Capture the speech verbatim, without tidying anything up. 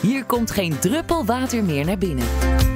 Hier komt geen druppel water meer naar binnen.